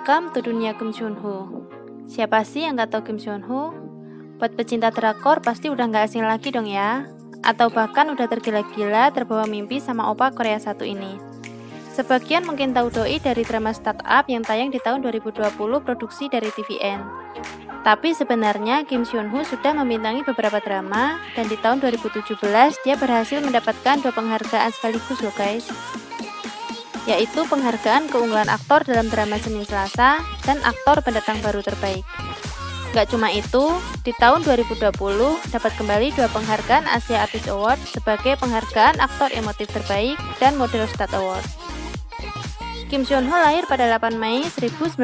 Welcome to dunia Kim Seon Ho. Siapa sih yang gak tahu Kim Seon Ho? Buat pecinta drakor pasti udah gak asing lagi dong ya. Atau bahkan udah tergila-gila terbawa mimpi sama opa Korea 1 ini. Sebagian mungkin tahu doi dari drama startup yang tayang di tahun 2020 produksi dari TVN. Tapi sebenarnya Kim Seon Ho sudah membintangi beberapa drama dan di tahun 2017 dia berhasil mendapatkan 2 penghargaan sekaligus loh guys. Yaitu penghargaan keunggulan aktor dalam drama Senin Selasa dan aktor pendatang baru terbaik. Gak cuma itu, di tahun 2020 dapat kembali 2 penghargaan Asia Artist Award sebagai penghargaan aktor emotif terbaik dan model stud award. Kim Seon Ho lahir pada 8 Mei 1986,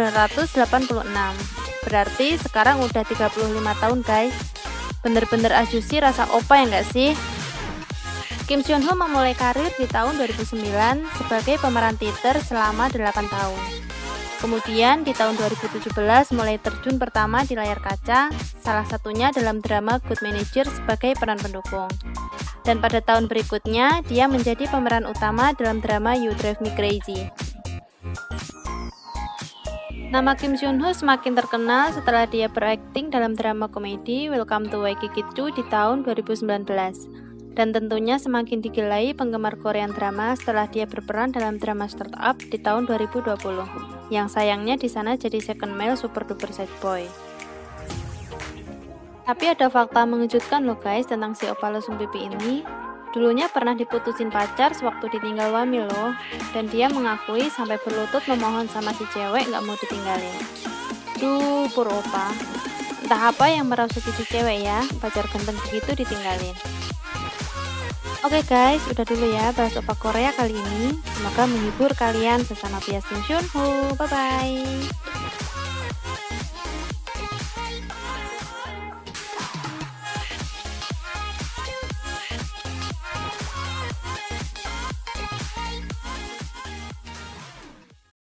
berarti sekarang udah 35 tahun guys. Bener-bener ajusi rasa opa ya gak sih? Kim Seon Ho memulai karir di tahun 2009 sebagai pemeran teater selama 8 tahun. Kemudian di tahun 2017 mulai terjun pertama di layar kaca, salah satunya dalam drama Good Manager sebagai peran pendukung. Dan pada tahun berikutnya, dia menjadi pemeran utama dalam drama You Drive Me Crazy. Nama Kim Seon Ho semakin terkenal setelah dia berakting dalam drama komedi Welcome to Waikiki 2 di tahun 2019. Dan tentunya semakin digilai penggemar Korean drama setelah dia berperan dalam drama startup di tahun 2020. Yang sayangnya di sana jadi second male super duper sad boy. Tapi ada fakta mengejutkan loh guys tentang si opa lesung pipi ini. Dulunya pernah diputusin pacar sewaktu ditinggal wamil loh. Dan dia mengakui sampai berlutut memohon sama si cewek gak mau ditinggalin. Duh, pur opa. Entah apa yang merasuki si cewek ya, pacar ganteng begitu ditinggalin. Oke guys, udah dulu ya bahas opa Korea kali ini. Semoga menghibur kalian sesama bias Kim Seon Ho. Bye bye.